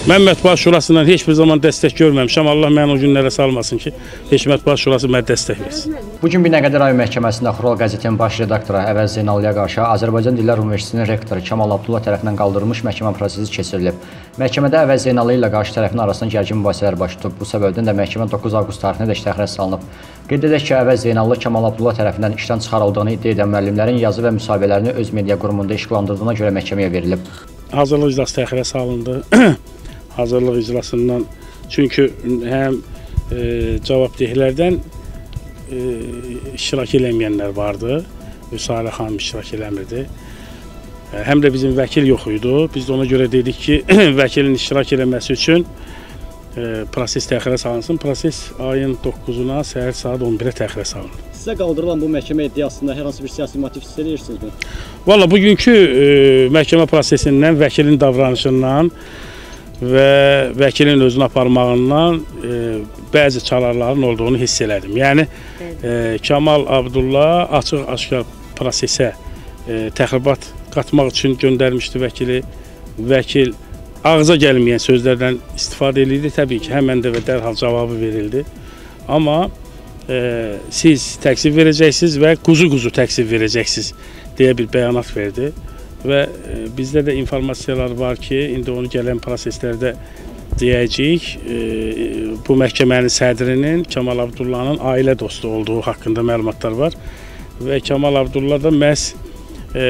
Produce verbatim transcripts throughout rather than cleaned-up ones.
Mən Mətbuat Şurasından heç bir zaman dəstək görməmişəm. Allah məni o günlərə salmasın ki, heç Mətbuat Şurası mənə dəstək versin. Bugün Binəqədi rayon məhkəməsində Xural qəzetinin baş redaktoru Əvəz Zeynallıya qarşı Azərbaycan Dillər Universitetinin rektoru Kamal Abdullah tərəfindən qaldırılmış məhkəmə prosesi keçirilib. Məhkəmədə Əvəz Zeynallı ilə qarşı tərəfin arasında gərgin mübahisələr baş tutub. Bu səbəbdən də məhkəmə doqquz avqust tarixinədək təxirə salınıb. Qeyd edək ki, Əvəz Zeynallı Kamal Abdullah tərəfindən işdən çıxarıldığını iddia edən müəllimlərin yazı və müsahibələrini öz media qurumunda işqlandırdığına görə məhkəməyə verilib. Hazırlıq iclası təxirə salındı. Hazırlıq iclasından, çünki həm e, cavabdehlərdən e, iştirak eləməyənlər vardı, Müsalə xanım iştirak eləmirdi, e, həm də bizim vəkil yox idi. Biz də ona görə dedik ki, vəkilin iştirak eləməsi üçün e, proses təxirə salınsın. Proses ayın doqquzuna səhər saat on birə təxirə salındı. Sizə qaldırılan bu məhkəmə iddiasında hər hansı bir siyasi motiv hiss edirsinizmi? Valla bugünkü e, məhkəmə prosesindən, vəkilin davranışından və vəkilin özünü aparmağından e, bəzi çalarların olduğunu hiss elədim. Yəni, e, Kamal Abdullah açıq-aşkar prosesə e, təxribat qatmaq üçün göndərmişdi vəkili. Vəkil ağza gəlməyən sözlərdən istifadə edildi. Təbii ki, həmən də və dərhal cavabı verildi. Amma e, siz təqsir verəcəksiniz və quzu-quzu təqsir verəcəksiniz deyə bir bəyanat verdi. Və bizdə də informasiyalar var ki, indi onu gələn proseslərdə deyəcəyik, bu məhkəmənin sədrinin Kamal Abdullahın ailə dostu olduğu haqqında məlumatlar var. Və Kamal Abdullah da məhz e,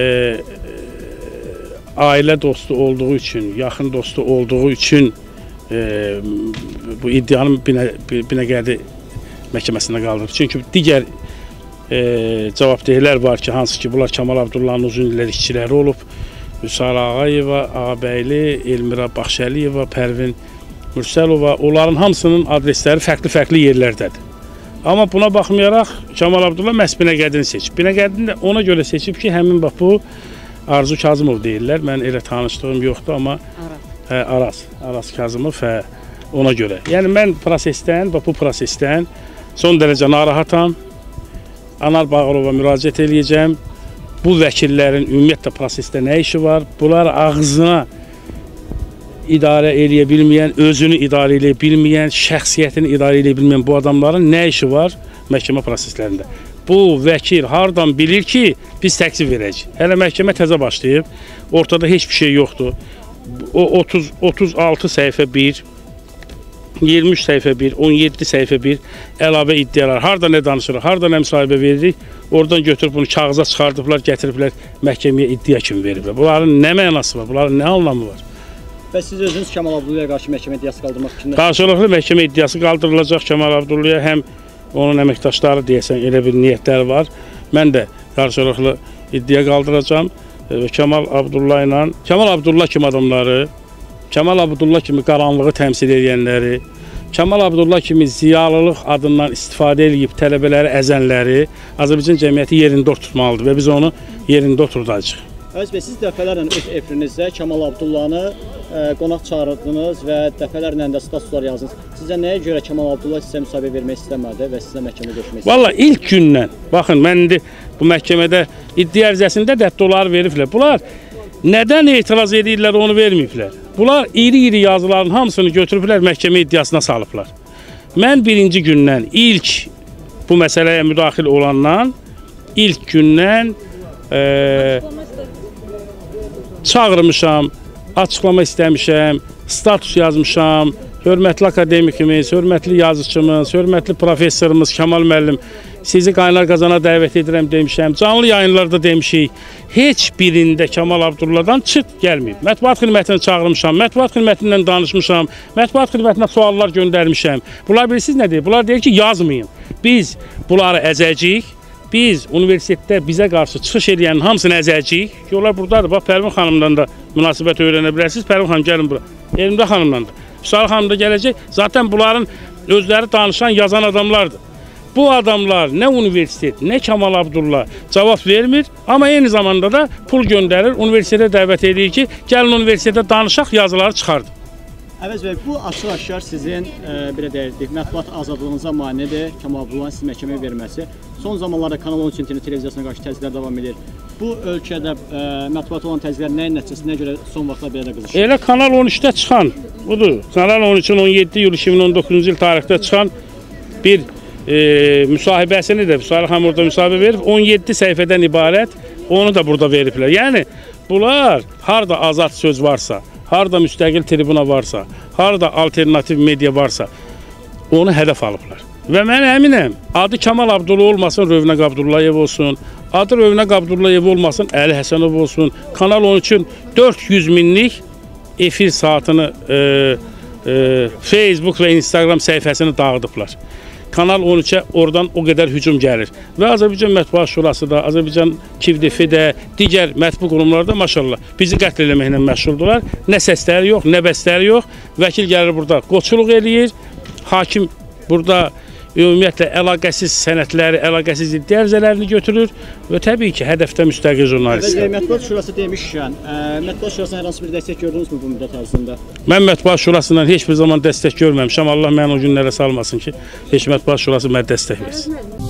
ailə dostu olduğu üçün, yaxın dostu olduğu üçün e, bu iddianın Binəqədi məhkəməsində qaldırıb. Çünki digər E, cavabdehlər var ki, hansı ki, bunlar Kamal Abdullahın uzun illər işçiləri olub. Vüsal Ağayeva, Ağabəyli, Elmira Baxşəliyeva, Pərvin Mürsəlova, onların hamısının adresləri fərqli-fərqli yerlərdədir. Amma buna baxmayaraq Kamal Abdullah məhz Binəqədini seçib. Binəqədini də ona görə seçib ki, həmin bax bu Arzu Kazımov deyirlər. Mən elə tanışdığım yoxdur, amma hə, Araz, Araz Kazımov hə, ona görə. Yəni mən prosesdən, bax bu prosesdən son dərəcə narahatam. Anar Bağırova müraciət eləyəcəm. Bu vəkillərin ümumiyyətlə prosesdə nə işi var? Bunlar ağzına idarə eləyə bilməyən, özünü idarə eləyə bilməyən, şəxsiyyətini idarə eləyə bilməyən bu adamların nə işi var məhkəmə proseslərində? Bu vəkil hardan bilir ki, biz təqsir verəcəyik? Hələ məhkəmə təzə başlayıb, ortada heç bir şey yoxdur. O otuz, otuz altı səhifə bir, iyirmi üç səhifə bir, on yeddi səhifə bir əlavə iddialar. Harada nə danışırıq, harada nə müsahibə veririk, oradan götürüb bunu kağıza çıxardıblar, gətiriblər məhkəməyə iddia kimi veriblər. Bunların nə mənası var, bunların nə anlamı var? Və siz özünüz Kamal Abdullah'a qarşı məhkəmə iddiası qaldırmaq fikrində? Qarşılıqlı məhkəmə iddiası qaldırılacaq Kamal Abdullah'a, həm onun əməkdaşları deyəsən elə bir niyyətləri var. Mən də qarşılıqlı iddia qaldıracağım və Kamal Abdullah ilə, Kamal Abdullah kimi adamları, Kamal Abdullah kimi qaranlığı təmsil edənləri, Kamal Abdullah kimi ziyalılıq adından istifadə edib tələbələri əzənləri Azərbaycan cəmiyyəti yerində oturtmalıdır və biz onu yerində oturdacağıq. Əziz bəy, siz dəfələrlə öz efrinizdə Kamal Abdullah'ı e, qonaq çağırdınız və dəfələrlə də statuslar yazdınız. Sizə nəyə görə Kamal Abdullah sizə müsahibə vermək istəmədi və sizə məhkəmə görüşmək istəmədi? Valla ilk gündən, baxın, mən indi bu məhkəmədə iddia ərizəsində dətdoları veriblər. Bunlar nədən etiraz edirlər, onu verməyiblər. Bunlar iri-iri yazıların hamısını götürüblər, məhkəmə iddiasına salıblar. Mən birinci gündən, ilk bu məsələyə müdaxil olandan, ilk gündən e, çağırmışam, açıqlama istəmişəm, status yazmışam, hörmətli akademikimiz, hörmətli yazıçımız, hörmətli professorumuz Kamal müəllim, sizi Qaynar Qazana dəvət edirəm demişəm, canlı yayınlarda demişik. Heç birində Kamal Abdullah'dan çıt gəlməyib. Mətbuat xidmətini çağırmışam, mətbuat xidmətindən danışmışam, mətbuat xidmətinə suallar göndərmişəm. Bunlar bilirsiniz nə deyir? Bunlar deyir ki, yazmayın. Biz bunları əzəcəyik, biz universitetdə bizə qarşı çıxış edənin hamısını əzəcəyik. Ki, onlar buradadır. Bax, Pərvin xanımdan da münasibət öyrənə bilərsiniz. Pərvin xanım, gəlin bura. Elmdə xanımdan da. Vüsal xanım da gələcək. Zaten bunların özləri danışan, yazan adamlardır. Bu adamlar nə universitet, nə Kamal Abdullah cavab vermir, amma eyni zamanda da pul göndərir, universitetə dəvət edir ki, gəlin universitetə danışaq, yazıları çıxardı. Əvəz bəy, bu açıq-aşkar sizin, e, belə deyirdik, mətbuat azadlığınıza manidir Kamal Abdullah'ın siz məhkəməyə verməsi. son zamanlarda Kanal on üç internet televiziyasına qarşı təzyiqlər davam edir. Bu ölkədə ə, mətbuat olan təzyiqlər nəyin nəticəsində görə son vaxtlar belə də qızışır? Elə Kanal on üçdə çıxan, budur. Kanal on üçün on yeddi iyul iki min on doqquzuncu il tarixdə çıxan bir e, müsahibəsini də Salih xanım orada müsahibə verib, on yeddi səhifədən ibarət, onu da burada veriblər. Yəni bunlar harda azad söz varsa, harda müstəqil tribuna varsa, harda alternativ media varsa, onu hədəf alıblar. Və mən əminəm, adı Kamal Abdullayev olmasın, Rövnəq Abdullayev olsun, adı Rövnəq Abdullayev olmasın, Əli Həsənov olsun, Kanal on üçün dörd yüz minlik efir saatını e, e, Facebook və Instagram səhifəsini dağıdıblar. Kanal on üçə oradan o qədər hücum gəlir. Və Azərbaycan Mətbuat Şurası da, Azərbaycan KİVDF də, digər mətbu qurumları da maşallah bizi qətl eləməklə məşğuldular. Nə səsləri yox, nə bəsləri yox. Vəkil gəlir burada qoçuluq eləyir. Hakim burada ümumiyyətlə əlaqəsiz sənədləri, əlaqəsiz iddia ərizələrini götürür və təbii ki, hədəfdə müstəqil jurnalist. Və Mətbuat Şurası demişkən, ə, Mətbuat Şurasına hər hansı bir dəstək gördünüzmü bu müddət ərzində? Mən Mətbuat Şurasından heç bir zaman dəstək görməmişəm. Allah məni o günlərə salmasın ki, heç Mətbuat Şurası mənə dəstək versin.